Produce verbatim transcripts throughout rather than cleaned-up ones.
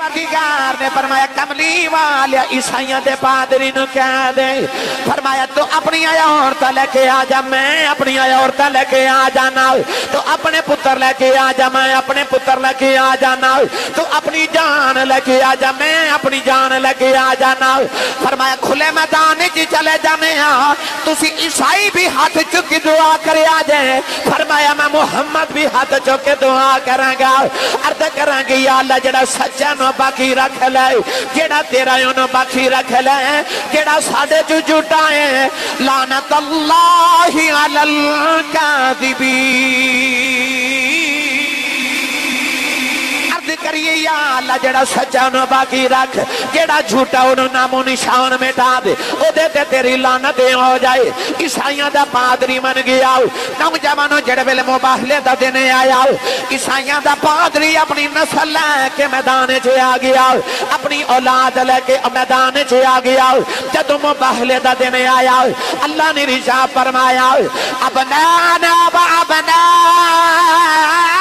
پروردگار نے فرمایا کملی والے عیسائیاں دے پادری نو کہہ دے فرمایا تو اپنی عورتاں لے کے آ جا میں اپنی عورتاں لے کے آ جانا تو اپنے پتر لے کے آ جا میں اپنے پتر لے کے آ جانا تو اپنی جان لے کے آ جا میں اپنی جان لے کے آ جانا فرمایا کھلے میدان وچ چلے جانے ہاں تسی عیسائی بھی ہاتھ چک کے دعا کرے آ جائے فرمایا میں محمد بھی ہاتھ چک کے دعا کراں گا عرض کراں گی یا اللہ جڑا سچا نو باقی رکھ لے جڑا تیرا انہوں باقی رکھ لے جڑا ساڑے جو جھوٹا ہے لعنت اللہ علی الکاذبین عرض کریے یا اللہ جڑا سچا انہوں باقی رکھ جڑا جھوٹا انہوں نام و نشان مٹا دے او دے تے تیری لعنتیں ہو جائے عیسائیاں دا پادری من گیا نوجوانوں جڑے ویلے مباہلے دا دینے آیا عیسائیاں دا پادری اپنی نسل لے کے میدان چے آ گیا اپنی اولاد لے کے میدان چے آ گیا جدو مباہلے دا دینے آیا اللہ نے رجا فرمایا ابنانا و ابناکم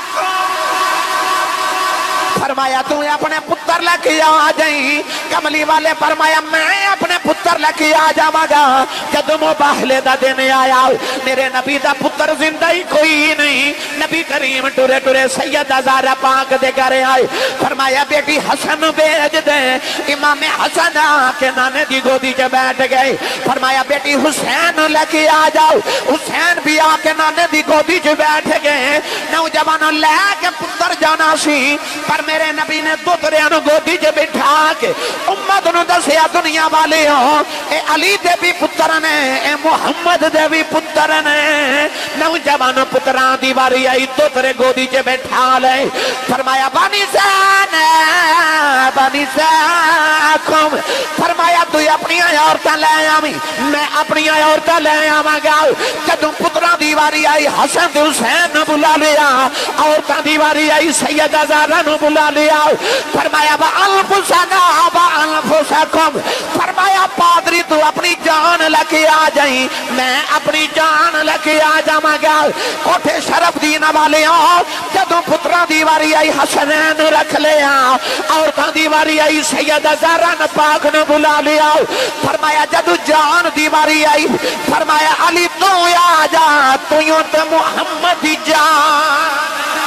فرمایا تو اپنے پتر لے کے آ جائیں کملی والے فرمایا میں اپنے پتر لے کے آ جاواں گا جدو مباہلے دا دینے آیا میرے نبی دا پتر زندہ ہی کوئی نہیں نبی کریم ٹورے ٹورے سید زہرا پاک دے گھر آئے فرمایا بیٹی حسن بھیج دے امام حسن آ کے نانے دی گودی کے بیٹھ گئے فرمایا بیٹی حسین لے کے آ جاؤ حسین بھی آ کے نانے دی گودی کے بیٹھ گئے نوجوانوں لے کے پتر جانا سی پر میرے نبی نے دوتریاں گودی جو بٹھا کے امت نو دسیا دنیا والے ہوں اے علی دے بھی پتر نے اے محمد دے بھی پتر نے نوجوان پتران دیواری آئی دوترے گودی جو بٹھا لے فرمایا بانی سین بانی سیکم فرمایا تو اپنی عورتاں لے آمی میں اپنی عورتاں لے آما گا جدوں پتران دیواری آئی حسن دے حسین نو بلا لیا عورتاں دیواری آئی سید زہرا نو بلا لیا فرمایا وَأَنفُسَنَا وَأَنفُسَكُمْ فرمایا پادری تو اپنی جان لکے آ جائیں میں اپنی جان لکے آ جاواں گا کوٹھے شرف دینا والے ہوں جدوں پتران دیواری آئی حسنین رکھ لیا عورتاں دیواری آئی سید زہرا پاک نے بلا لیا فرمایا جدوں جان دیواری آئی فرمایا علی تو آ جا تو یوں تو محمد جان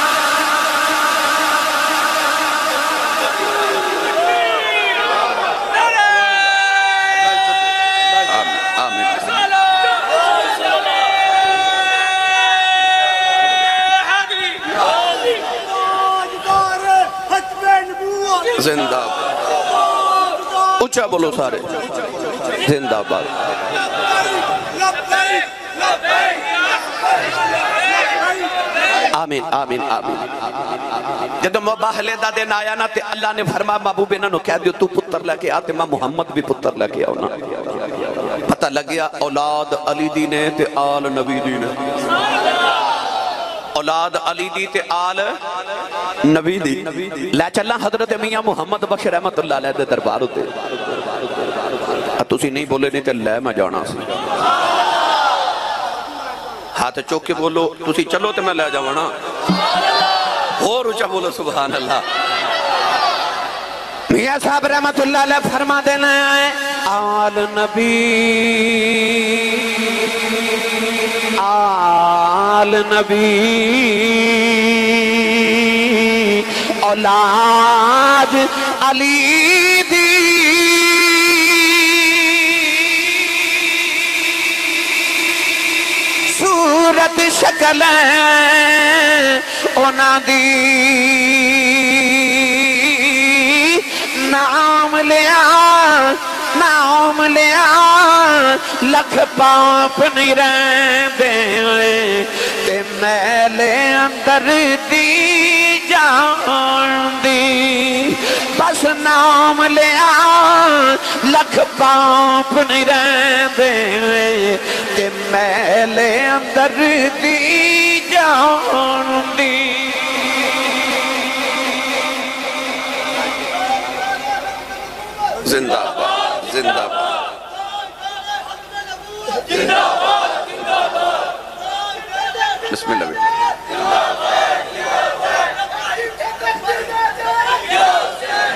زندہ اچھا بولو سارے زندہ باد آمین آمین آمین جدو مباہلے دا دن آیا نا تے اللہ نے فرما محبوب انہوں نے کہہ دیو تو پتر لے کے آتے میں محمد بھی پتر لے کے آنا پتہ لگیا اولاد علی دینے تے آل نبی دینے اولاد علی دی تے آل نبی دی لے چلنا حضرت میاں محمد بخش رحمت اللہ علیہ دے دربار ہوتے تسی نہیں بولے نہیں تے لے میں جانا سی ہاتھ چوک کے بولو تسی چلو تے میں لے جاوانا اور اچھا بولو سبحان اللہ میاں صاحب رحمت اللہ علیہ فرما دینا ہے آل نبی آل نبی اولاد علی دی صورت شکل اونا دی نام لیا نام لیا لکھ پاپ نہیں رہن دے تے میلے اندر دی جان دی بس نام لیا لکھ پاپ نہیں رہن دے تے میلے اندر دی جان دی زندہ باد زندہ باد بسم اللہ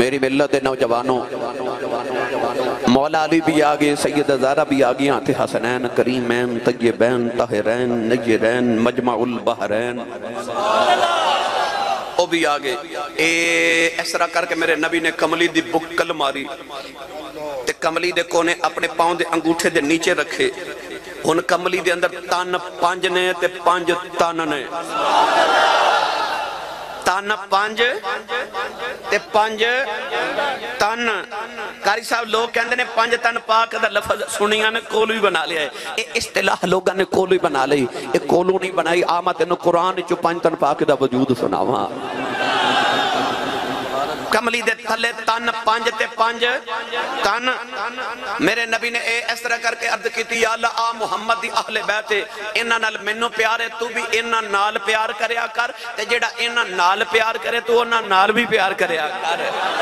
میری ملت نوجوانوں مولا علی بھی آگے، سید زہرا بھی آگے، آتے حسنین کریمین طیبین طاہرین نجرین مجمع البحرین وہ بھی آگے۔ اے اس طرح کر کے میرے نبی نے کملی دی بکل ماری تے کملی دے کونے اپنے پاؤں دے انگوٹھے دے نیچے رکھے۔ ان کملی دے اندر تن پانچ نے تے پانچ تن نے، تن پانچ تے پانچ تن۔ قاری صاحب لوگ کہندے نے پانچ تن پاک دا لفظ سنیاں نے کولو ہی بنا لیا ہے، اے اصطلاح لوگاں نے کولو ہی بنا لئی، اے کولو نہیں بنائی۔ آمد انہوں قرآن چو پانچ تن پاک دا وجود سناواں۔ کملی دے تھلے تن پانچ تے پانچ تن۔ میرے نبی نے اے اس طرح کر کے عرض کی تھی، یا اللہ آ محمد دی اہل بیت انہاں نال مینوں پیار ہے، تو بھی انہاں نال پیار کریا کر، تے جیڑا انہاں نال پیار کرے تو انہاں نال بھی پیار کریا کر۔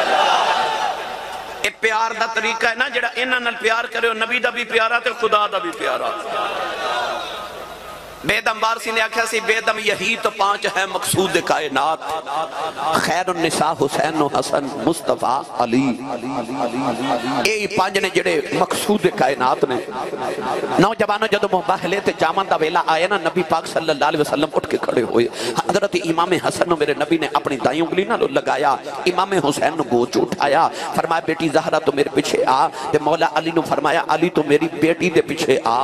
اے پیار دا طریقہ ہے نا، جیڑا انہاں نال پیار کرے نبی دا بھی پیارا تے خدا دا بھی پیارا۔ بیدم بارسی نے آکھا سی بیدم یہی تو پانچ ہے مقصود کائنات، خیر النساء حسین و حسن مصطفیٰ علی، اے پانچ نے جڑے مقصود کائنات نے۔ نوجوانوں جدو مباہلے تے جامن دا ویلا آئے نا، نبی پاک صلی اللہ علیہ وسلم اٹھ کے کھڑے ہوئے۔ حضرت امام حسن نو میرے نبی نے اپنی دائیں انگلی نہ لگایا، امام حسین نو گوچ اٹھایا، فرمایا بیٹی زہرہ تو میرے پیچھے آ، تے مولا علی نو فرمایا علی تو میری بیٹی دے پیچھے آ۔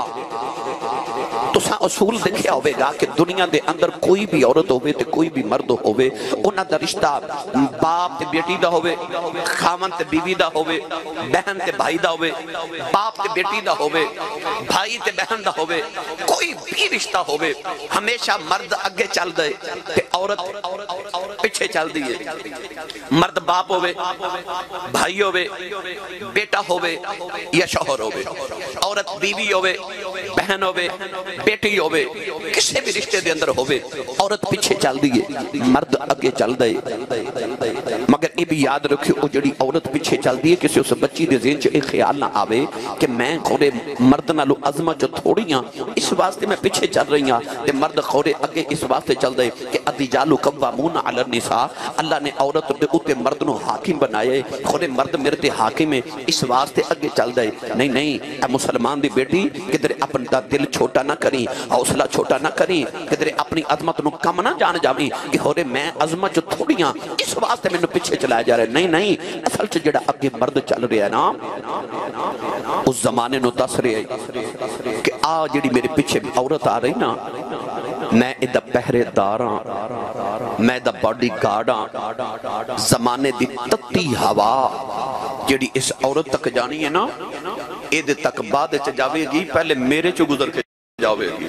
تو ساں اصول دیکھیا ہوئے گا کہ دنیا دے اندر کوئی بھی عورت ہوئے تے کوئی بھی مرد ہوئے، انہاں دا رشتہ باپ تے بیٹی دا ہوئے، خامن تے بیوی دا ہوئے، بہن تے بھائی دا ہوئے، باپ تے بیٹی دا ہوئے، بھائی تے بہن دا ہوئے، کوئی بھی رشتہ ہوئے، ہمیشہ مرد اگے چل دے تے عورت پیچھے چل دیئے۔ مرد باپ ہوئے، بھائی ہوئے، بیٹا ہوئے یا شوہر ہوئے، عورت بیوی ہوئے، بہن ہوئے، بیٹی ہوئے، کسے بھی رشتے دے اندر ہوئے، عورت پیچھے چل دیئے، مرد اگے چل دے۔ مگر یہ بھی یاد رکھو او جڑی عورت پیچھے چل دیئے، کسی اس بچی دے ذہن چ ایک خیال نہ آوے کہ میں خورے مرد نالو عظمت جو تھوڑی ہاں، اس واسطے میں پیچھے چل رہی ہاں، تے مرد خورے اگے اس واسطے چل دے کہ الرجال قوامون علی النساء، اللہ نے عورت دے اوتے مرد نو حاکم بنائے، خورے مرد میرے تے حاکم ہے، اس واسطے اگے چل دے۔ نہیں نہیں، اے مسلمان دی بیٹی کدھر اپنا دل چھوٹا نہ کریں، حوصلہ چھوٹا نہ کریں، کدھر اپنی عظمت نو کم نہ جان جاویں کہ ہورے میں عظمت جو تھوڑیاں اس واسطے میں نو پیچھے چلایا جا رہا ہے۔ نہیں نہیں، اصل چ جڑا اگے مرد چل رہا ہے نا، اس زمانے نو دس رہے ہے کہ آ جڑی میرے پیچھے عورت آ رہی نا، میں ادھا پہرے داراں، میں ادھا باڈی گارڈاں، زمانے دی تتی ہوا جڑی اس عورت تک جانی ہے نا، ایدے تک بعد چ جاوے گی، پہلے میرے چو گزر کے جاوے گی۔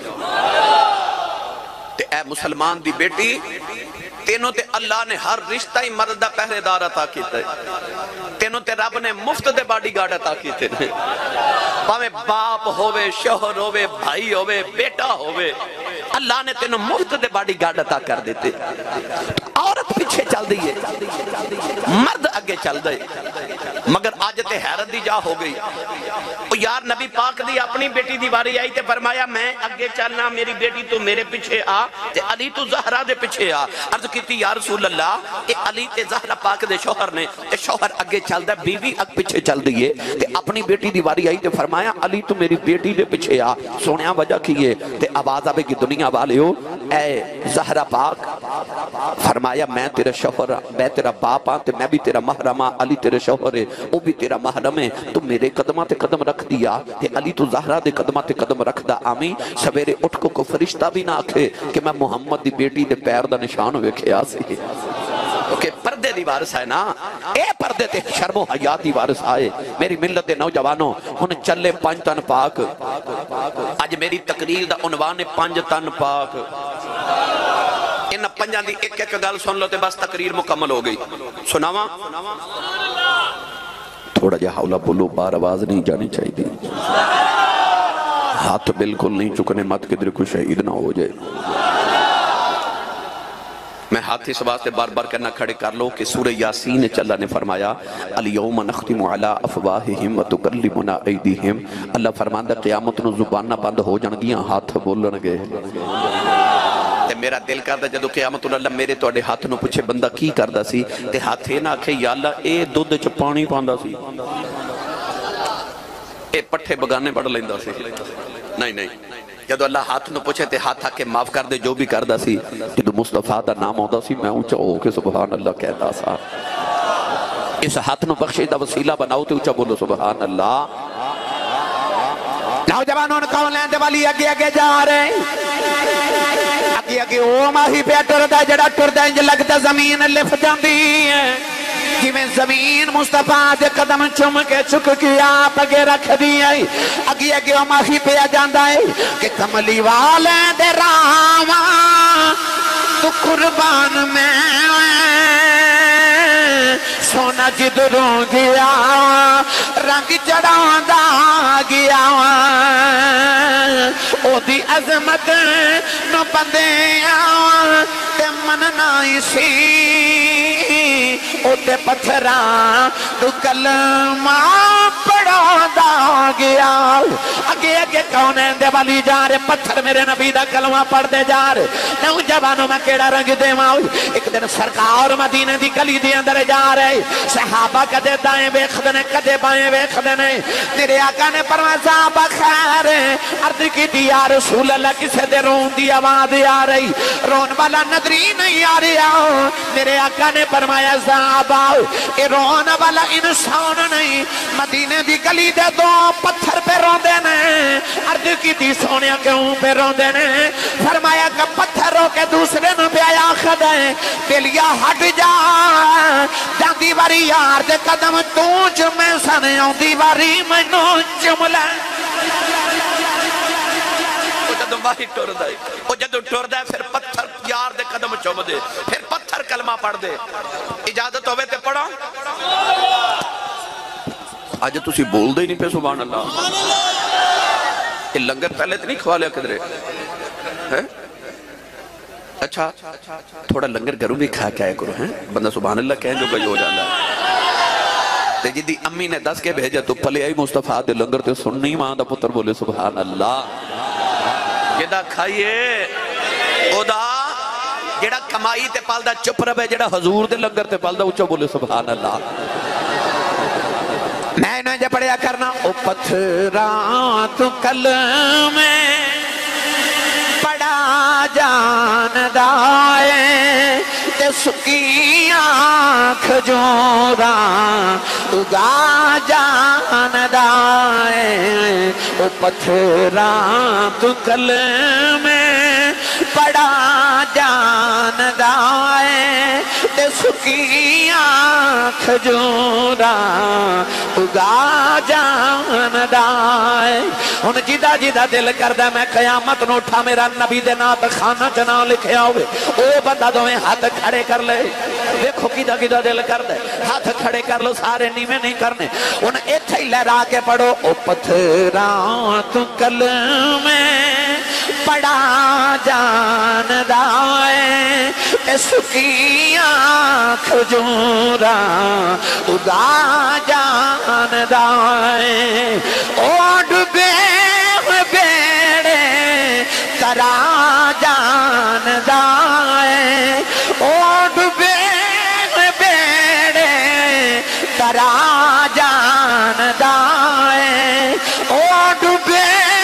تے اے مسلمان دی بیٹی، تینوں تے اللہ نے ہر رشتہ ہی مرد دا پہرے دار عطا کیتا ہے، تینوں تے رب نے مفت دے باڈی گارڈ عطا کیتے ہیں، پاویں باپ ہوئے، شوہر ہوئے، بھائی ہوئے، بیٹا ہوئے، اللہ نے تینوں مفت دے باڈی گارڈ عطا کر دیتے۔ عورت پیچھے چل دیئے، مرد اگے چل دے، مگر آج تے حیرت دی جا ہو گئی۔ او یار نبی پاک دی اپنی بیٹی دی باری آئی تے فرمایا میں اگے چلنا، میری بیٹی تو میرے پیچھے آ، تے علی تو زہرہ دے پیچھے آ۔ عرض کیتی یا رسول اللہ، اے علی تے زہرہ پاک دے شوہر نے، اے شوہر اگے چل دا، بیوی اگ پیچھے چل دیئے، تے اپنی بیٹی دی باری آئی تے فرمایا علی تو میری بیٹی دے پیچھے آ۔ سونیا وجہ کیے تے آواز آوے کی دنیا والے ہو، اے زہرہ پاک، فرمایا میں تیرے شوہر، میں تیرا باپ ہاں، تے میں بھی تیرا محرم ہاں، علی تیرے شوہر ہے، وہ بھی تیرا محرم ہے، تو میرے قدمہ تے قدم رکھ دیا، تے علی تو زہرہ دے قدمہ تے قدم رکھ دا، آمین۔ سویرے اٹھ کو کو فرشتہ بھی نہ آکھے کہ میں محمد دی بیٹی دے پیر دا نشان ہوئے کھیا سی، کیونکہ پردے دی وارث ہے نا، اے پردے تے شرم و حیات دی وارث آئے۔ میری ملت نوجوانوں، ہن چلے پانچ تن پاک، آج میری تقریر دا عنوان ہے پانچ تن پاک۔ ان پنجان دی ایک ایک گل سن لو تے بس تقریر مکمل ہو گئی۔ سناواں تھوڑا جا حولا بولو، بار آواز نہیں جانی چاہیے، ہاتھ بالکل نہیں چکنے مت کدھر کوئی شہید نہ ہو جائے۔ میں ہاتھ اس واسطے بار بار کرنا کھڑے کر لو کہ سورہ یاسین اللہ نے فرمایا الیوم نختم علی افواہہم وتکلمنا ایدیہم، اللہ فرماندا قیامت نو زباناں بند ہو جان گیاں، ہاتھ بولن گے۔ میرا دل کردا جدو قیامت اللہ میرے توڑے ہاتھ نو پوچھے بندہ کی کردا سی تے ہاتھ اے نہ آکھے یا اللہ اے دودھ چ پانی پاندا سی اے پٹھے بگانے پڑھ لیندا سی نہیں نہیں جدو اللہ ہاتھ نو پوچھے تے ہاتھ آکے معاف کر دے جو بھی کردا سی جدو مصطفیٰ دا نام ہوندا سی میں اونچا ہو کے سبحان اللہ کہتا سا اس ہاتھ نو بخشے دا وسیلہ بناؤ تے اونچا بولو سبحان اللہ نوجوانوں نے کون لیندے والی اگے اگے جا رہے اگے اگے او ماہی پہ ٹردا جڑا ٹردا انج لگدا زمین لف جاندی ہے کہ میں زمین مصطفیٰ دے قدم چم کے چک کے آپ اگے رکھ دی ہے اگے اگے او ماہی پہ جاندا ہے کہ کملی والے دے راواں تو قربان میں سونا جدروں گیا رنگ چڑھاندہ گیا او دی عظمت نو بندیاں تے مننا اسی او تے پتھراں تو کلمہ پڑھاندہ گیا اگے اگے کون ہے دے والی جا رہے پتھر میرے نبی دا کلمہ پڑھ دے جا رہے نوجوانوں میں کیڑا رنگ دے ماں ایک دن سرکار مدینے دی گلی دی اندر جا رہے صحابہ کدے دائیں بیخ دینے کدے بائیں بیخ دینے میرے آقا نے فرمایا صحابہ خیر عرض کی دی یا رسول اللہ کسے دے رون دی آواز آ رہی رون والا ندری نہیں آ رہا میرے آقا نے فرمایا صحابہ اے رون والا انسان نہیں مدینے دی گلی دے دو پتھر پہ رون دینے عرض کی دی سونیا کیوں پہ رون دینے فرمایا کہ پتھروں کے دوسرے نو پہ آیا خدائیں دلیا ہٹ جا جاندی واری یار دے قدم تو جمع سنے آندی واری میں نو جملہ وہ جدو واہی ٹور دائی وہ جدو ٹور دائی پھر پتھر یار دے قدم چوم دے پھر پتھر کلمہ پڑھ دے اجازت ہوئے تے پڑھا آج تُسی بول دے نہیں پہ سبحان اللہ یہ لنگر پہلے تو نہیں کھوا لیا کدرے اچھا تھوڑا لنگر گھروں بھی کھا کیا ہے کرو ہیں بندہ سبحان اللہ کہیں جو کہیں ہو جاندہ ہے تے جدی امی نے دس کے بھیجا تو پلے آئی مصطفیٰ دے لنگر تے سن نہیں ماں دا پتر بولے سبحان اللہ جدہ کھائیے خدا جڑا کمائی تے پال دا چپ رہے جڑا حضور دے لنگر تے پال دا اچھا بولے سبحان اللہ میں نے جب پڑھیا کرنا او پتھراں تو کلمے پڑا جاندائے تے سکی آنکھ جوراں اگا جاندائے او پتھراں تو کلمے پڑا جاندائے تے سکی آنکھ جوراں اگا جاندائے ان جدہ جدہ دل کردہ میں قیامت نو اٹھا میرا نبی دے نات خانہ جنا لکھیا ہوئے او بندہ دویں ہاتھ کھڑے کر لے دیکھو کدہ کدہ دل کردہ ہاتھ کھڑے کر لو سارے نیمے نہیں کرنے ان ایتھے ہی لہرا کے پڑھو او پتھراں تو کلمے پڑا جاندائے اے سکی آنکھ جوراں اگا جاندائے او ڈبے بیڑے کرا جاندائے او ڈبے بیڑے کرا جاندائے او ڈبے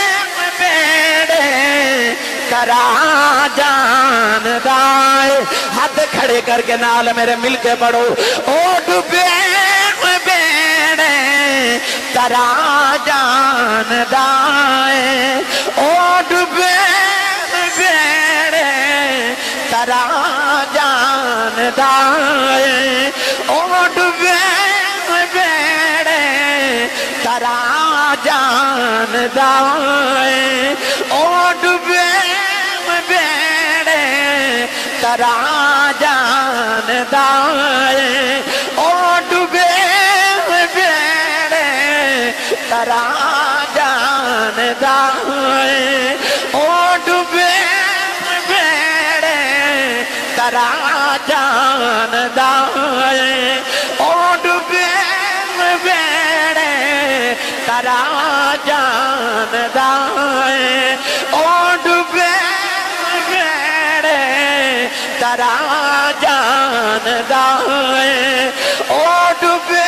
کرا جاندائے ہاتھ کھڑے کر کے نال میرے مل کے پڑھو او ڈبے بیڑے کرا جاندائے او ڈبے بیڑے کرا جاندائے او ڈبے بیڑے کرا جاندائے او ڈبے بیڑے کرا جاندائے او ڈبے بیڑے کرا جاندائے او ڈبے بیڑے کرا جاندائے او ڈبے بیڑے کرا جاندائے او ڈبے بیڑے کرا جان دائے او ڈبے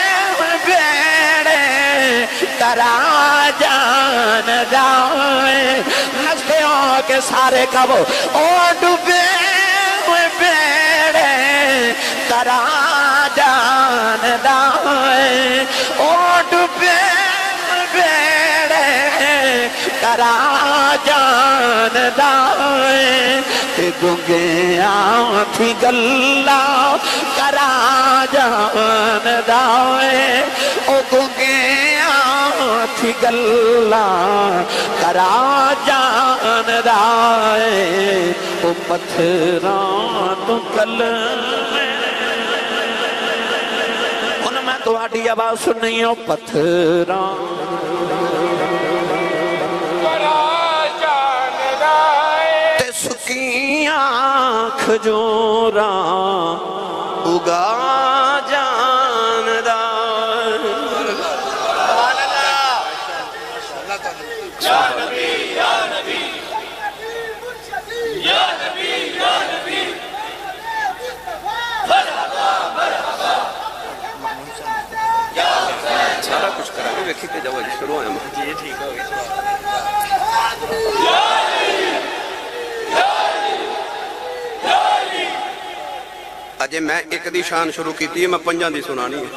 بیڑے کرا جان دائے نچتے ہو کے سارے کبو او ڈبے بیڑے کرا جان دائے او ڈبے بیڑے کرا جان دائے تے گنگے آنکھی گلہ کرا جان دائے او گنگے آنکھی گلہ کرا جان دائے او پتھران تو کل ان میں تو آٹی آواز سنی ہو پتھران سکیاں کھجوراں اگا جان دار یا نبی یا نبی یا نبی یا نبی مرحبا مرحبا سارا کچھ کرا گے ویکھی تے جاؤ شروع ہے جی ٹھیک ہو گئی اجے میں ایک دی شان شروع کی تھی میں پنجان دی سنانی ہے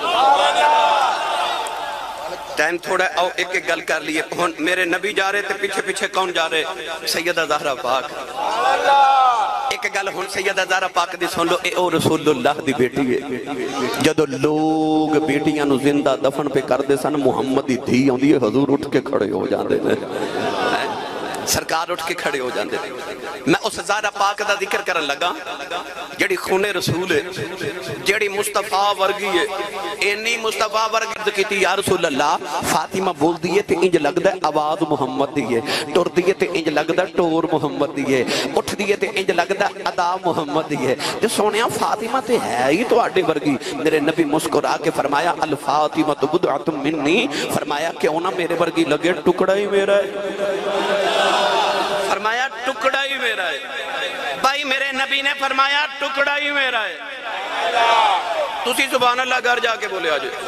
ٹائم تھوڑا او ایک ایک گل کر لیے میرے نبی جا رہے تھے پیچھے پیچھے کون جا رہے سیدہ زہرہ پاک ایک گل ہون سیدہ زہرہ پاک دی سن لو اے او رسول اللہ دی بیٹی ہے جدو لوگ بیٹیاں نو زندہ دفن پہ کر دے سن محمد دی دھی ہوندی ہے حضور اٹھ کے کھڑے ہو جاندے ہیں سرکار اٹھ کے کھڑے ہو جاندے ہیں میں اس زہرہ پاک دا ذکر کرن لگا جڑی خون رسول ہے جڑی مصطفیٰ ورگی ہے اینی مصطفیٰ ورگی کیتی یا رسول اللہ فاطمہ بول دیئے تے انج لگ دے آواز محمد دیئے ٹور دیئے تے انج لگ دے ٹور محمد دیئے اٹھ دیئے تے انج لگ دے ادا محمد دیئے جو سونیا فاطمہ تے ہے ہی تو آٹے ورگی میرے نبی مسکرا کے فرمایا الفاطمہ تو بدعت منی فرمایا کیوں نہ میرے ورگی لگے ٹکڑا ہی میرا ہے فرمایا ٹکڑا ہی میرا ہے بھائی میرے نبی نے فرمایا ٹکڑا ہی میرا ہے تسی سبحان اللہ گھر جا کے بولے آجے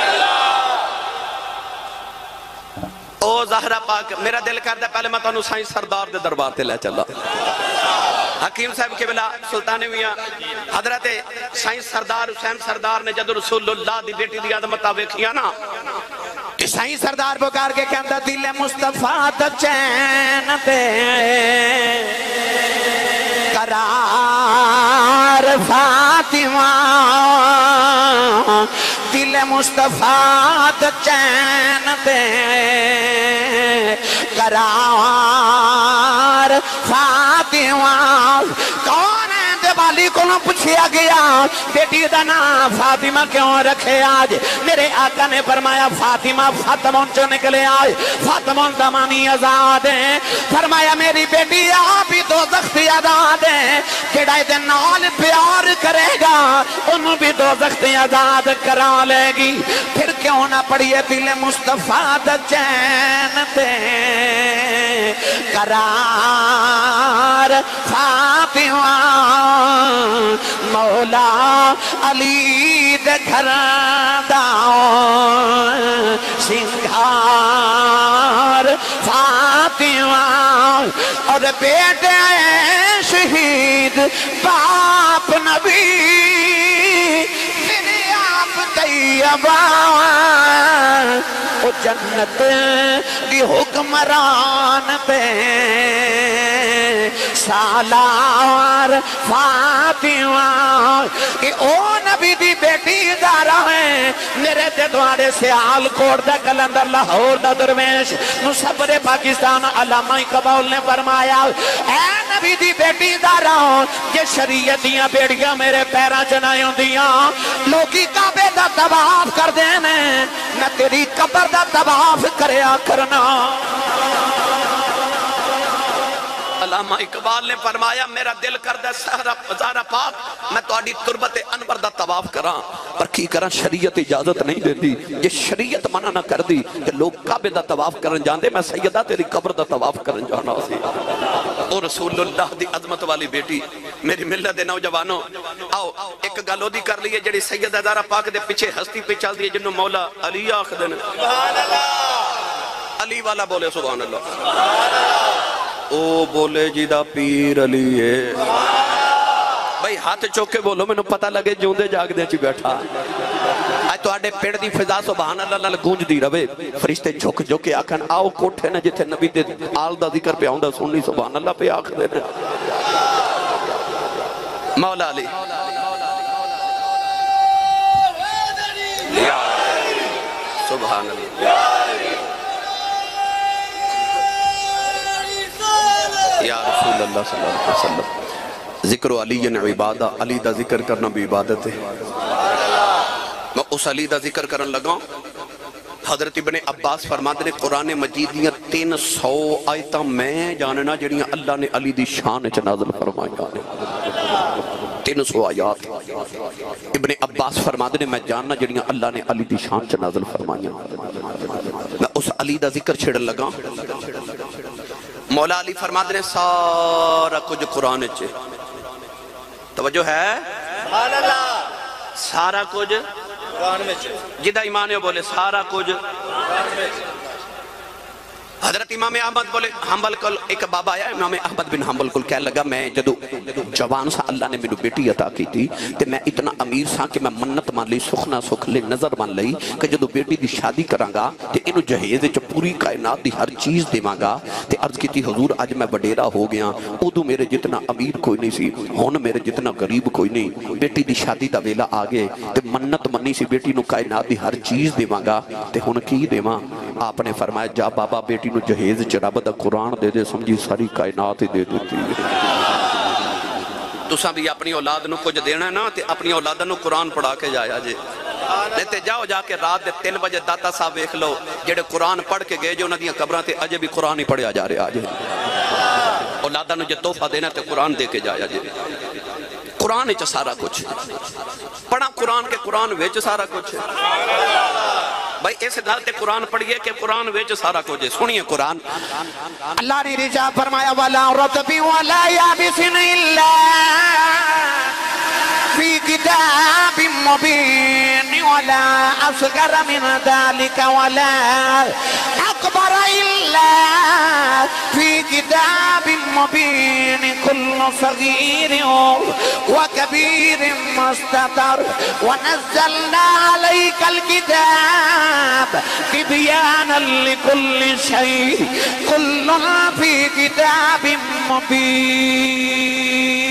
او زہرہ پاک میرا دل کر دے پہلے میں تانوں سائیں سردار دے دربار تے لے چلا حکیم صاحب کے بلا سلطان میاں حضرت سائیں سردار حسین سردار نے جد رسول اللہ دی بیٹی دی عظمت ویکھیا نا سائیں سردار بکار کے کہندہ دل مصطفیٰ دا چین دے قرار فاطمہ دل مصطفیٰ دا چین دے قرار فاطمہ کون ہے دیوالی کو نہ پوچھیا گیا بیٹی دا نام فاطمہ کیوں رکھے آج میرے آقا نے فرمایا فاطمہ فاطمہ چو نکلے آج فاطمہ زمانی آزاد ہیں فرمایا میری بیٹی آپ ہی دو زختی آزاد ہیں کڑائی دے نال پیار کرے گا انہوں بھی دو زختی آزاد کرا لے گی پھر کیوں نہ پڑھئے دل مصطفیٰ دا چین دے قرار فاطمہ مولا علی دے گھر داؤں سنگھار فاطمہ اور بیٹے شہید باپ نبی میرے آپ طیبہ وہ جنت کی حکمران پہ سالار فاطمہ کہ او نبی دی بیٹی دارا ہے میرے تے دوارے سے آل کوڑ دا کلندر لاہور دا درویش مصبر پاکستان علامہ اقبال نے فرمایا اے نبی دی بیٹی دارا یہ شریعتیاں بیڑیاں میرے پیرا چنائیوں دیاں لوگی کعبے دا تواف کر دینے میں تیری قبر دا تواف کریا کرنا علامہ اقبال نے فرمایا میرا دل کردہ سہرا زہرا پاک میں تہاڈی تربت انور دا طواف کراں پر کی کراں شریعت اجازت نہیں دیتی یہ شریعت منع نہ کر دی کہ لوگ کعبے دا طواف کرن جاندے میں سیدہ تیری قبر دا طواف کرن جانا سی او رسول اللہ دی عظمت والی بیٹی میری ملت دے نوجوانوں آؤ ایک گل دی کر لیے جڑی سیدہ زہرا پاک دے پیچھے ہستی پہ چل دی جنوں مولا علی آکھدے نے سبحان اللہ علی والا بولے سبحان اللہ او بولے جی دا پیر علی ہے بھئی ہاتھ چوکے بولو میں نے پتہ لگے جوندے جاگ دے چی بیٹھا آج تو آڈے پیڑ دی فضا سبحان اللہ اللہ گونج دی روے فرشتے جھک جو کے آکھن آؤ کوٹھے نا جتھے نبی دے آل دا ذکر پہ آؤں سننی سبحان اللہ پہ آکھ دے مولا علی سبحان اللہ یا رسول اللہ صلی اللہ علیہ وسلم ذکر علی عبادہ علی دا ذکر کرنا بھی عبادت ہے میں اس علی دا ذکر کرن لگا حضرت ابن عباس فرماتے نے قرآن مجید دیاں تین سو آیتاں میں جاننا جڑیاں اللہ نے علی دی شان چ نازل فرمائی جانے تین سو آیات ابن عباس فرماتے نے میں جاننا جڑیاں اللہ نے علی دی شان چ نازل فرمائی میں اس علی دا ذکر چھڑن لگا مولا علی فرماتے نے سارا کچھ قرآن چ توجہ ہے سبحان اللہ سارا کچھ قرآن میں جدہ ایمان ہے بولے سارا کچھ حضرت امام احمد بولے حنبل کل ایک بابا آیا امام احمد بن حنبل کل کہہ لگا میں جدو جوان سا اللہ نے میرے بیٹی عطا کی تھی کہ میں اتنا امیر سا کہ میں منت مان لئی سخنا سکھ لے نظر مان لئی کہ جدو بیٹی دی شادی کرانگا تے انو جہیز چ پوری کائنات دی ہر چیز دے مانگا تے عرض کی تھی حضور آج میں بڑیرا ہو گیا ادو میرے جتنا امیر کوئی نہیں سی ہون میرے جتنا غریب کوئی نہیں بیٹی دی شادی دا ویلا آگے تے منت منی سی بیٹی نو کائنات دی ہر چیز دے مانگا تے ہون کی دے ماں آپ نے فرمایا جا بابا بیٹی نو جہیز چراب دا قرآن دے دے سمجھی ساری کائنات دے دیتی تو ساں بھی اپنی اولاد نو کچھ دینا ہے نا تے اپنی اولاد نو قرآن پڑھا کے جایا جے لیتے جاؤ جا کے رات دے تین بجے داتا صاحب ایک لو جڑے قرآن پڑھ کے گئے جو انہاں دیاں قبراں تے اجے بھی قرآن ہی پڑھیا جا رہے آجے اولادہ نو جے تحفہ دینا تے قرآن دے کے جایا جے قرآن چ سارا کچھ پڑھا قرآن کے قرآن ویچ سارا کچھ بھائی ایسے دھارتے قرآن پڑھئے کہ قرآن ویچ سارا کچھ ہے سنیے قرآن اللہ نے رجا فرمایا وَلَا رَطْبٍ وَلَا يَابِسٍ إِلَّا فِي كِتَابٍ مُبِينٍ وَلَا أَصْغَرَ مِنْ ذَلِكَ وَلَا أَكْبَرَ إِلَّا فِي كِتَابٍ مُبِينٍ كُلُّ صَغِيرٍ وَكَبِيرٍ مُسْتَطَرٍ وَنَزَّلْنَا عَلَيْكَ الْكِتَابَ تِبْيَانًا لِكُلِّ شَيْءٍ كُلٌّ فِي كِتَابٍ مُبِينٍ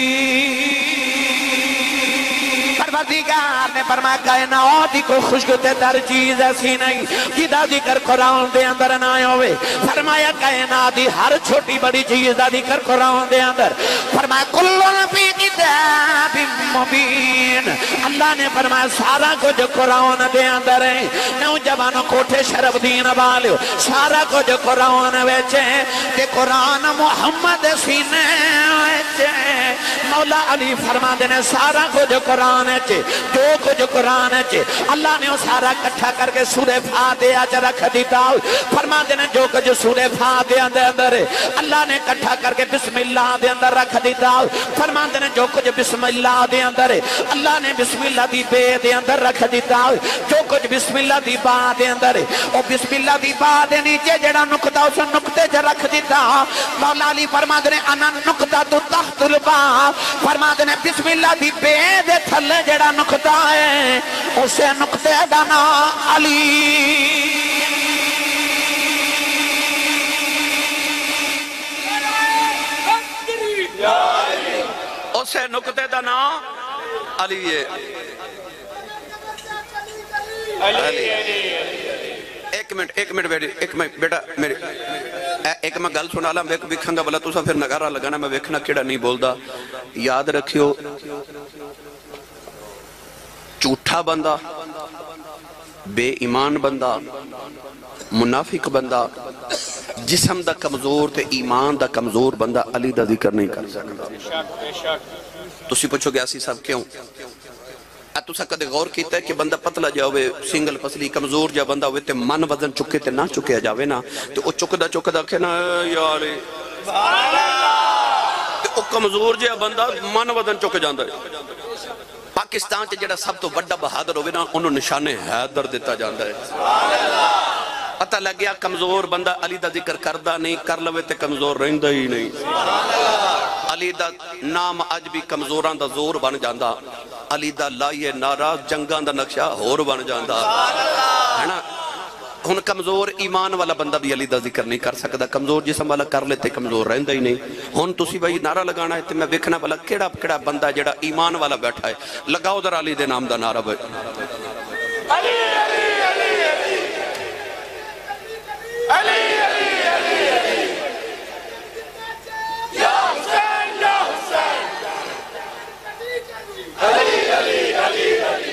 پروردگار نے فرمایا کائنات کو خوشگتے در چیز ایسی نہیں جدا ذکر قرآن دے اندر نہ ہوئے فرمایا کائنات ہر چھوٹی بڑی چیز دا ذکر قرآن دے اندر فرمایا کلن فی کتاب مبین اللہ نے فرمایا سارا کچھ قرآن دے اندر ہے نوجوانوں کوٹھے شرف دین والے سارا کچھ قرآن ویچے تے قرآن محمد سینے ویچے مولا علی فرما دینے سارا کچھ قرآن ہے جو کچھ قرآن ہے اللہ نے وہ سارا کٹھا کر کے سورہ فاتحہ چ رکھ دیتا فرما دینے جو کچھ سورہ فاتحہ دے اندر ہے اللہ نے کٹھا کر کے بسم اللہ دے اندر رکھ دیتا فرما دینے جو کچھ بسم اللہ دے اندر ہے اللہ نے بسم اللہ دی بے دے اندر رکھ دیتا جو کچھ بسم اللہ دی با دے اندر ہے وہ بسم اللہ دی با دے نیچے جڑا نقطہ اس نقطے چ رکھ دیتا مولا علی فرما دینے انا نقطہ تو تحت البا فرما دینے بسم اللہ دی بے دے تھلے جڑا نقطہ ہے اسے نقطے دانا علی اسے نقطے دانا علی ہے ایک منٹ ایک منٹ بیٹی ایک منٹ بیٹا میری ایک میں گل سنا لا ویکھاں گا بلا تساں پھر نگارہ لگانا میں ویکھنا کیڑا نہیں بولدا یاد رکھیو جھوٹا بندہ بے ایمان بندہ منافق بندہ جسم دا کمزور تے ایمان دا کمزور بندہ علی دا ذکر نہیں کر سکتا. تسی پوچھو گے اسی صاحب کیوں؟ تسا کدے غور کیتا ہے کہ بندہ پتلا جاوے سنگل پسلی کمزور جا بندہ ہوئے تے من وزن چکے تے نہ چکے جاوے نا تے او چکدا چکدا کہ نا یار تے او کمزور جا بندہ من وزن چک جاندا ہے. پاکستان تے جڑا سب تو بڑا بہادر ہوئے نا انہوں نشانے حیدر دیتا جاندا ہے. پتہ لگ گیا کمزور بندہ علی دا ذکر کردہ نہیں کر لوے تے کمزور رہندہ ہی نہیں. علی دا نام اج بھی کمزوران دا زور بن جاندہ. علی دا لائیے ناراض جنگان دا نقشہ ہور بن جاندہ ہے نا. ہن کمزور ایمان والا بندہ بھی علی دا ذکر نہیں کر سکتا. کمزور جسم والا کر لیتے کمزور رہندہ ہی نہیں. ہن تسی بھائی نعرہ لگانا ہے تے میں ویکھنا والا کیڑا کیڑا بندہ جڑا ایمان والا بیٹھا ہے لگاؤ در علی دے نام دا نعرہ بھائی. علی علی علی علی علی علی علی علی یا حسین یا حسین علی علی علی علی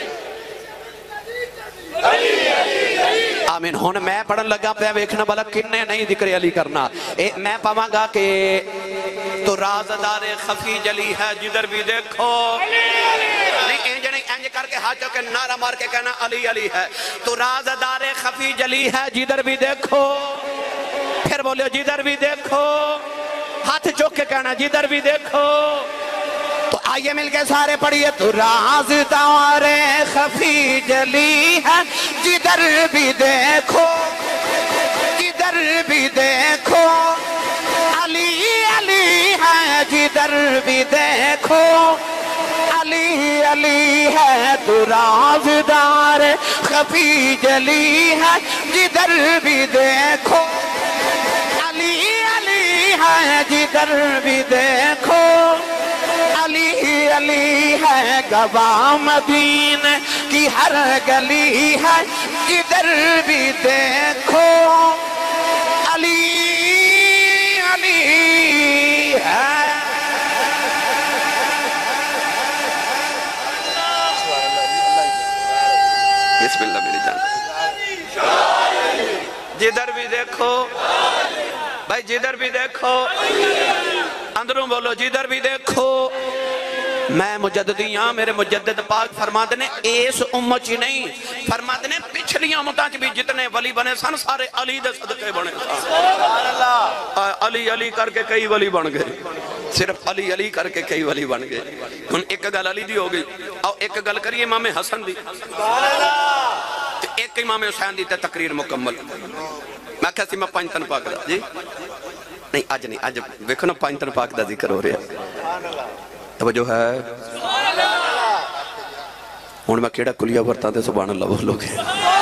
علی علی علی. آمین. ہون میں پڑھن لگا پہ ویکھنا والا کنے نہیں ذکر علی کرنا. میں پاواں گا کہ تو رازدار خفی جلی ہے جدھر بھی دیکھو نہیں انج نہیں انج کر کے ہاتھوں کے نعرہ مار کے کہنا علی علی ہے. تو رازدار خفی جلی ہے جدھر بھی دیکھو. پھر بولیو جدھر بھی دیکھو. ہاتھ چوک کے کہنا جدھر بھی دیکھو. تو آئیے مل کے سارے پڑھئے. تو رازدار خفی جلی ہے جدھر بھی دیکھو جدھر بھی دیکھو علی علی ہے جدھر بھی دیکھو علی علی ہے. تو رازدار خفی جلی ہے جدھر بھی دیکھو علی علی ہے جدھر بھی دیکھو علی علی ہے. گواہ مدینہ کی ہر گلی ہے جدھر بھی دیکھو علی علی ہے. بسم اللہ میری جان. جدھر بھی دیکھو بھائی جدھر بھی دیکھو اندروں بولو جدھر بھی دیکھو. میں مجددی ہاں. میرے مجدد پاک فرماتے نے اس امت ہی نہیں فرماتے نے پچھلیاں امتاں بھی جتنے ولی بنے سن سارے علی دے صدقے بنے سن. علی علی کر کے کئی ولی بن گئے. صرف علی علی کر کے کئی ولی بن گئے. ہن ایک گل علی دی ہو گئی. آؤ ایک گل کریے امام حسن دی. ایک امام حسین دی تے تقریر مکمل. میں کہتی میں پانچتن پاک دا جی نہیں آج نہیں آج ویکھو نا پانچتن پاک دا ذکر ہو رہا ہے. توجہ ہے. ہن میں کیڑا کلیہ ورتاں تے سبحان اللہ بولو گے.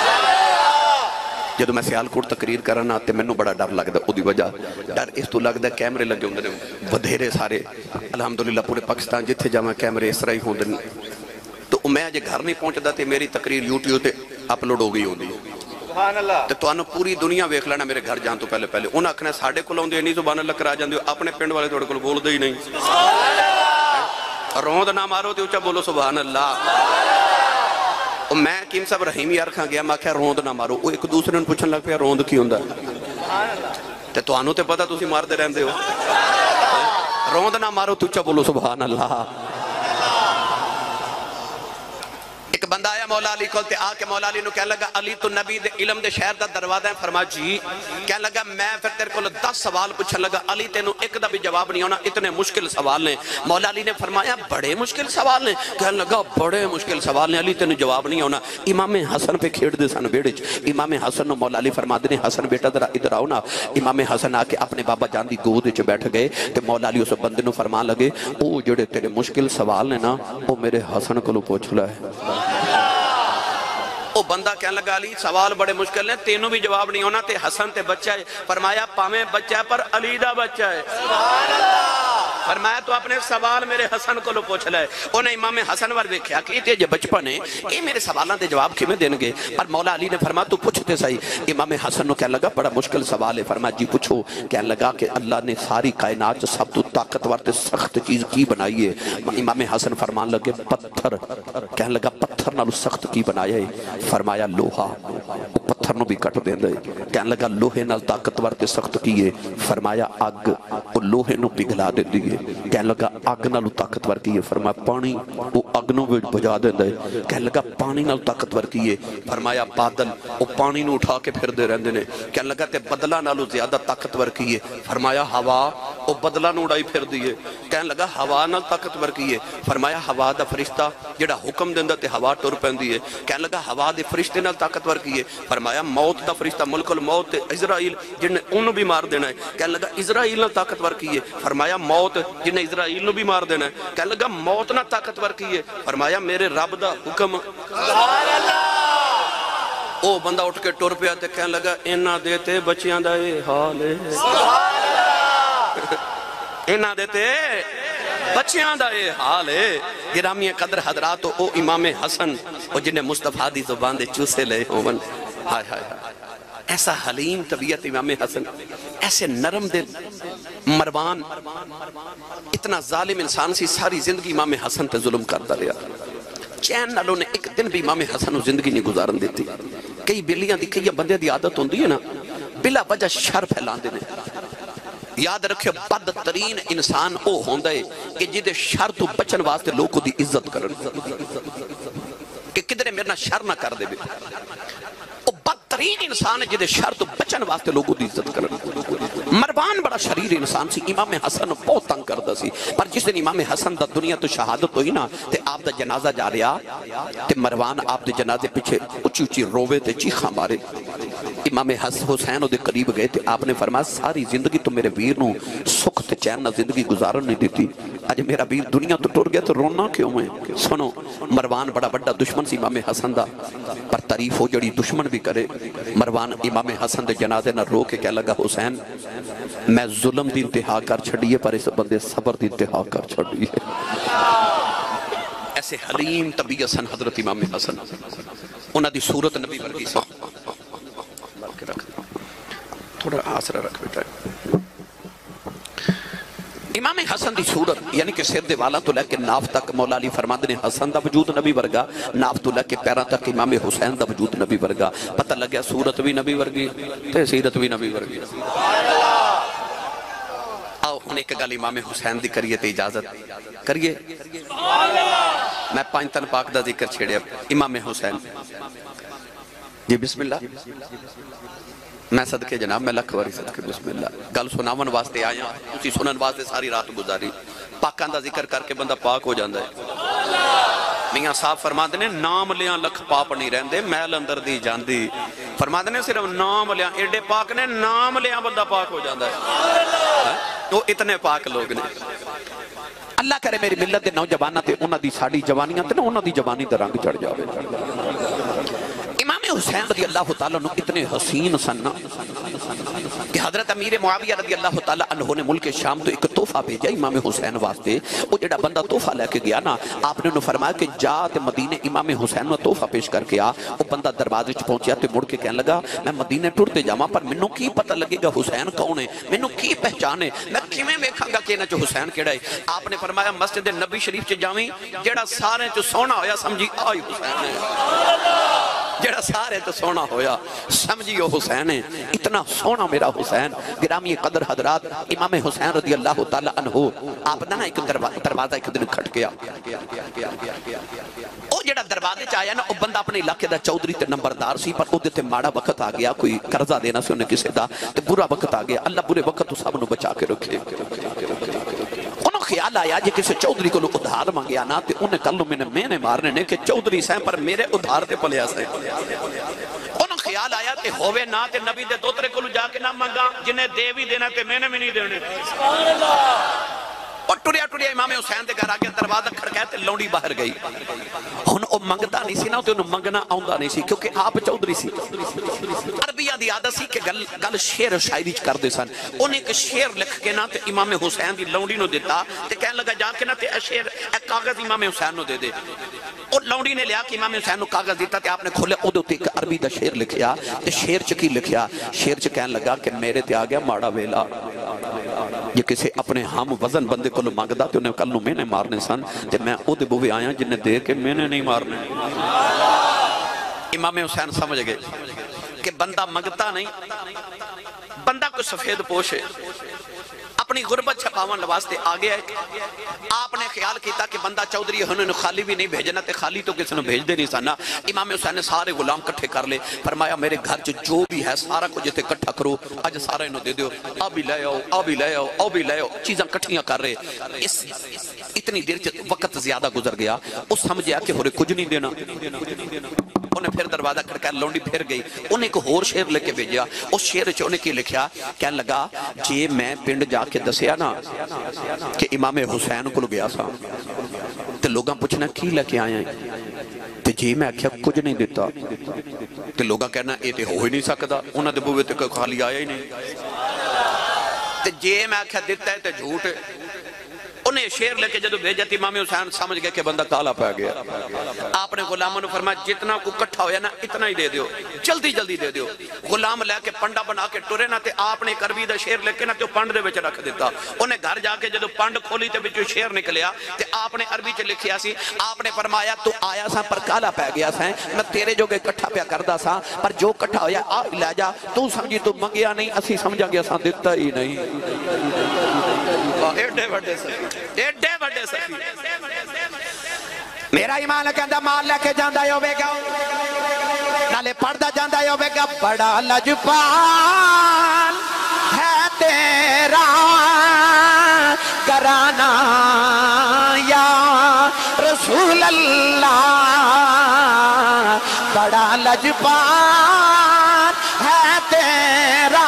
جدو میں سیالکوٹ تقریر کرنا تے مینوں بڑا ڈر لگدا. او دی وجہ ڈر اس تو لگدا کیمرے لگے ہوندے نے بدھیرے سارے. الحمدللہ پورے پاکستان جتھے جاواں کیمرے اس طرح ہی ہوندے نے. تو میں اجے گھر نہیں پہنچدا تے میری تقریر یوٹیوب تے اپلوڈ ہو گئی ہوندی. تے تانوں پوری دنیا ویکھ لینا میرے گھر جان تو پہلے پہلے. انہاں آکھنا ساڈے کول اوندے نہیں سبحان اللہ کرا جاندے اپنے پنڈ والے تہاڈے کول بولدے ہی نہیں. روند نہ مارو تے اونچا بولو سبحان اللہ. میں کیم صاحب رحیمی ارکھاں گیا میں کہا روند نہ مارو. وہ ایک دوسرے نے پوچھن لگ پیا روند کی ہوندا تے تانوں تے پتہ تسی ماردے رہندے ہو. روند نہ مارو تے اونچا بولو سبحان اللہ. ایک بندہ آیا مولا علی کول تے آ کے مولا علی نو کہنے لگا علی تو نبی دے علم دے شہر دا دروازہ ہے. فرما جی. کہنے لگا میں پھر تیرے کول دس سوال پوچھن لگا. علی تینوں ایک دا بھی جواب نہیں ہونا اتنے مشکل سوال نے. مولا علی نے فرمایا بڑے مشکل سوال نے. کہنے لگا بڑے مشکل سوال نے علی تینوں جواب نہیں ہونا. امام حسن پہ کھیڑ دے سن بیڑے چ. امام حسن نو مولا علی فرما دے حسن بیٹا ذرا ادھر آؤ نا. امام حسن آ کے اپنے بابا جان دی گود وچ بیٹھ گئے تے مولا علی اس بندے نو فرمان لگے او جڑے تیرے مشکل سوال نے نا او میرے حسن کولوں پوچھ لے. او بندہ کہنے لگا علی سوال بڑے مشکل ہیں تینوں بھی جواب نہیں ہونا تے حسن تے بچہ ہے. فرمایا پاویں بچہ ہے پر علی دا بچہ ہے. فرمایا تو اپنے سوال میرے حسن کو لو پوچھ لے. انہیں امام حسن ور ویکھیا کہ یہ جو بچپن ہے یہ میرے سوالاں دے جواب کیویں دین گے. پر مولا علی نے فرمایا تو پوچھتے صحیح. امام حسن نو کہنے لگا بڑا مشکل سوال ہے. فرمایا جی پوچھو. کہنے لگا کہ اللہ نے ساری کائنات سب تو طاقتور تے سخت چیز کی بنائی ہے. امام حسن فرمان لگے پتھر. کہنے لگا پتھر نالوں سخت کی بنایا ہے. فرمایا لوہا. پتھر نو بھی کٹ دیندا ہے کہنے لگا لوہے نال طاقتور تے سخت کیے فرمایا اگ او لوہے نو پگھلا دیندی ہے کہنے لگا اگ نال طاقتور کیے فرمایا پانی او اگ نو بجھا دیندا ہے کہنے لگا پانی نال طاقتور کیے فرمایا بادل او پانی نو اٹھا کے پھر دے رہندے نے کہنے لگا تے بدلہ نالو زیادہ طاقتور کیے فرمایا ہوا او بدلہ نو اڑائی پھر دیے کہنے لگا ہوا نال طاقتور کیے فرمایا ہوا دا فرشتہ جڑا حکم دیندا تے ہوا ٹر پیندی ہے کہنے لگا ہوا دے فرشتے نال طاقتور کیے فرمایا موت دا فرشتہ ملک الموت تے اسرائیل جن نے انہوں بھی مار دینا ہے کہنے لگا اسرائیل نال طاقتور کیے فرمایا موت جن نے اسرائیل نو بھی مار دینا ہے کہنے لگا موت نال طاقتور کیے فرمایا میرے رب دا حکم سبحان اللہ او بندہ اٹھ کے ٹر پیا تے کہنے لگا انہاں دیتے بچیاں دا اے حال ہے سبحان اللہ انہاں دیتے بچیاں دا اے حال ہے گرامی قدر حضرات او امام حسن او جنہیں مصطفیٰ دی زبان دے چوسے لے ہون ہائے ہائے ایسا حلیم طبیعت امام حسن ایسے نرم دل مروان اتنا ظالم انسان سی ساری زندگی امام حسن تے ظلم کرتا رہا چین نالوں نے ایک دن بھی امام حسن زندگی نہیں گزارن دیتی کئی بلیاں دی کئی بندے دی عادت ہوندی ہے نا بلا وجہ شر پھیلان دینے یاد رکھے بدترین انسان او ہوندا ہے کہ جدے شر تو بچن واسطے لوگوں دی عزت کرن کہ کدھرے میرنا شر نہ کر دے بھی او بدترین انسان ہے جدے شر تو بچن واسطے لوگوں دی عزت کرن مروان بڑا شریر انسان سی امام حسن بہت تنگ کردا سی پر جس دن امام حسن دا دنیا تو شہادت ہوئی نا تے آپ دا جنازہ جا رہا تے مروان آپ دے جنازے پیچھے اچھی اچھی روے تے چیخاں مارے امام حسین دے قریب گئے تے آپ نے فرمایا ساری زندگی تو میرے ویر نو سکھ تے چین نہ زندگی گزارن نہیں دیتی اج میرا ویر دنیا تو ٹر گیا تو رونا کیوں میں سنو مروان بڑا بڑا دشمن سی امام حسن دا پر تعریف ہو جڑی دشمن بھی کرے مروان امام حسن دے جنازے نہ رو کے کہہ لگا حسین میں ظلم دی انتہا کر چھڑیے پر اس بندے صبر دی انتہا کر چھڑیے ایسے حلیم طبیعت سن حضرت امام حسن انہاں دی صورت نبی ورگی سی تھوڑا آسرہ رکھ بیٹا ہے امام حسن دی صورت یعنی کہ سر دے والا تو لے کے ناف تک مولا علی فرماندے نے حسن دا وجود نبی ورگا ناف تو لے کے پیرا تک امام حسین دا وجود نبی ورگا پتہ لگ گیا صورت بھی نبی ورگی تے سیرت بھی نبی ورگی آؤ ہن ایک گل امام حسین دی کریے تے اجازت کریے میں پانچ تن پاک دا ذکر چھیڑے امام حسین جی بسم اللہ میں صدقے جناب میں لکھ واری صدقے بسم اللہ گل سناون واسطے آیا اسی سنن واسطے ساری رات گزاری پاکان دا ذکر کر کے بندہ پاک ہو جاندہ ہے میاں صاحب فرماندے نے نام لیاں لکھ پاپ نہیں رہندے محل اندر دی جاندی فرماندے نے صرف نام لیاں ایڈے پاک نے نام لیاں بندہ پاک ہو جاندہ ہے تو اتنے پاک لوگ نے اللہ کرے میری ملت دے نوجوانہ تے انہاں دی ساڑی جوانیاں تے انہاں دی جوانی دا رنگ چڑھ جاوے امام حسین رضی اللہ تعالیٰ عنہ اتنے حسین سننا کہ حضرت امیر معاویہ رضی اللہ تعالیٰ عنہ نے ملک شام تو ایک تحفہ بھیجا امام حسین واسطے وہ جڑا بندہ تحفہ لے کے گیا نا آپ نے انہوں فرمایا کہ جا تے مدینے امام حسین نے تحفہ پیش کر کے آ وہ بندہ دروازے چ پہنچیا تے مڑ کے کہنے لگا میں مدینے ٹرتے جاواں پر مینوں کی پتہ لگے گا حسین کون ہے مینوں کی پہچان ہے میں کیویں ویکھاں گا کہ انہاں چ حسین کیڑا ہے آپ نے فرمایا مسجد نبی شریف چ جاویں جڑا سارے چ سونا ہویا سمجھی آئی حسین ہے جڑا سارے تو سونا ہویا سمجھیو حسین ہے اتنا سونا میرا حسین گرامی قدر حضرات امام حسین رضی اللہ تعالیٰ عنہ آپ نہ ایک دروازہ ایک دن کھٹ گیا او جڑا دروازے چاہیا نا او بندہ اپنے علاقے دا چودری تے نمبردار سی پر او دیتے ماڑا وقت آ گیا کوئی قرضہ دینا سی انہیں کسے دا تے برا وقت آ گیا اللہ برے وقت تو سب نو بچا کے رکھے انہوں خیال آیا جے کسے چودری کو لو ادھار مانگیا نا تے انہیں کلو میں نے میں نے مارنے نے کہ چودری سائیں پر میرے ادھار تے پلیا سائیں انہوں خیال آیا تے ہووے نا تے نبی دے دوترے کو لو جا کے نہ مانگا جنہیں دے بھی دینا تے میں نے بھی نہیں دینے اور ٹریا ٹریا امام حسین دے گھر آگیا دروازہ کھڑکیا تے لونڈی باہر گئی ہن او منگتا نہیں سی نا تے انہوں منگنا آؤندا نہیں سی کیونکہ آپ چودری سی عربیہ دی عادت سی کہ گل گل شعر شاعری کر دے سن انہیں ایک شعر لکھ کے نا تے امام حسین دی لونڈی نو دیتا تے کہنے لگا جا کے نا تے شعر ایک کاغذ امام حسین نو دے دے اور لونڈی نے لیا کہ امام حسین نو کاغذ دیتا تے آپ نے کھولے او دے ایک عربی دا شعر لکھیا تے شعر چ کی لکھیا شعر چ کہنے لگا کہ میرے تے آ گیا ماڑا ویلا یہ کسی اپنے ہم وزن بندے کو لو مانگدا تے انہیں کل نو میں نے مارنے سن تے میں او دے بوے آیا جنہیں دے کے میں نے نہیں مارنے امام حسین سمجھ گئے کہ بندہ منگتا نہیں، بندہ کوئی سفید پوش ہے، اپنی غربت چھپاون واسطے آگے ہے۔ آپ نے خیال کیتا کہ بندہ چودھری ہے، انہوں نے خالی بھی نہیں بھیجنا تے خالی تو کسی نے بھیج دے نہیں سانا۔ امام حسین نے سارے غلام کٹھے کر لے، فرمایا میرے گھر جو بھی ہے سارا کو جتے کٹھا کرو، آج سارا انہوں دے دیو، آ بھی لے آؤ، آ بھی لے آؤ، آ بھی لے آؤ، چیزاں کٹھیاں کر رہے۔ اس اتنی دیر وقت زیادہ گزر گیا، اس سمجھیا کہ ہورے کچھ نہیں دینا۔ انہیں پھر دروازہ کھڑکا، لونڈی پھر گئی، انہیں کو ہور شیر لے کے بھیجیا۔ اس شیر چ انہیں کی لکھیا، کہنے لگا جے میں پنڈ جا کے دسیا نا کہ امام حسین کو گیا سا تے لوگاں پوچھنا کی لے کے آئے ہیں، تے جے میں آکھیا کچھ نہیں دیتا تے لوگاں کہنا اے تے ہو ہی نہیں سکدا، انہاں دے بوے تے کوئی خالی آیا ہی نہیں، تے جے میں آکھیا دیتا ہے تے جھوٹ ہے۔ انہیں شیر لے کے جدو بھیجا تھی، امام حسین سمجھ گئے کہ بندہ کالا پہ گیا۔ آپ نے غلاموں نے فرمایا جتنا کو کٹھا ہویا نا اتنا ہی دے دیو، جلدی جلدی دے دیو۔ غلام لے کے پنڈا بنا کے ٹورے نہ تے آپ نے کروی دا شیر لے کے نہ تے پنڈ دے وچ رکھ دیتا۔ انہیں گھر جا کے جدو پنڈ کھولی تے وچوں شیر نکلیا تے آپ نے عربی چ لکھیا سی، آپ نے فرمایا تو آیا سا پر کالا پہ گیا سا، میں تیرے جو کہ کٹھا پیا کردا سا، پر جو کٹھا ہویا آ لے جا، تو سمجھی تو منگیا نہیں، اسی سمجھا گیا سا دیتا ہی نہیں۔ ایڈے بڑے سخی، ایڈے بڑے سخی۔ میرا ایمان کہندا مال لے کے جاندا ہوے گا، نالے پڑھدا جاندا ہوے گا، بڑا لجپال ہے تیرا کرانا یا رسول اللہ، بڑا لجپال ہے تیرا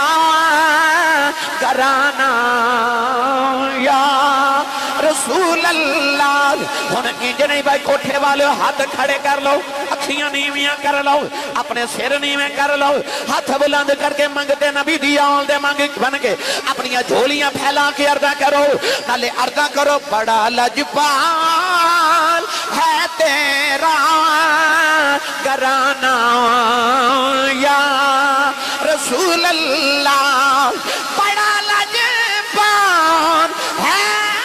کرانا یا رسول اللہ۔ ہن انج نہیں بھائی، کوٹھے والے ہاتھ کھڑے کر لو، اکھیاں نیویاں کر لو، اپنے سر نیویں کر لو، ہاتھ بلند کر کے منگتے نبی دی آل دے منگ بن کے اپنی جھولیاں پھیلا کے عرضہ کرو، نالے عرضہ کرو بڑا لجپال ہے تیرا گھرانہ یا رسول اللہ، بڑا لجپال ہے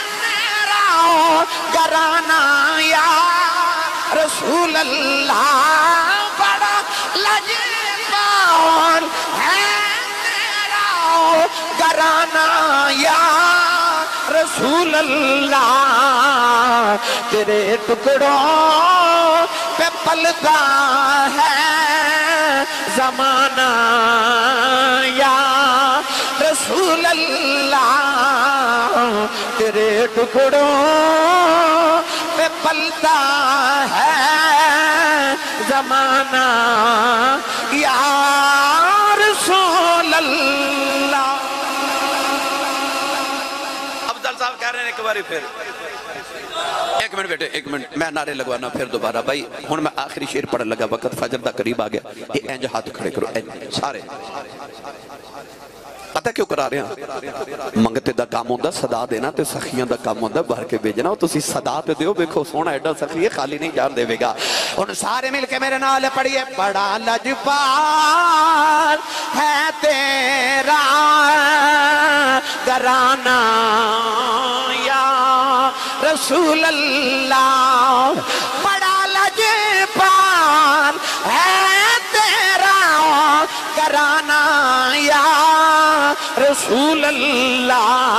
گھرانہ یا رسول اللہ، بڑا لجپال ہے میرا گھرانہ یا رسول اللہ، تیرے ٹکڑوں پہ پلتا ہے زمانہ یا رسول اللہ، تیرے ٹکڑوں پہ پلتا ہے زمانہ یا رسول اللہ۔ افضل صاحب کہہ رہے ہیں ایک باری پھر، ایک منٹ بیٹے ایک منٹ، میں نعرے لگوانا پھر دوبارہ بھائی، ہن میں آخری شیر پڑھ لگا، وقت فجر دا قریب آ گیا، یہ اینج ہاتھ کھڑے کرو اینج سارے۔ پتہ کیوں کرا رہے ہیں؟ منگتے دا کام ہوندہ صدا دینا تے سخیاں دا کام ہوندہ بھر کے بیجنا، تو اسی صدا تے دیو، بیکھو سونا ایڈا سخی ہے خالی نہیں جان دے بے گا۔ ان سارے مل کے میرے نال پڑھئے، بڑا لجپال ہے تیرا گھرانہ یا رسول اللہ، بڑا لجپال ہے تیرا گھرانہ یا رسول اللہ،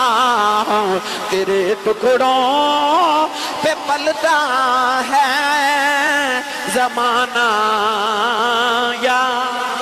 تیرے ٹکڑوں پہ پلتا ہے زمانہ یا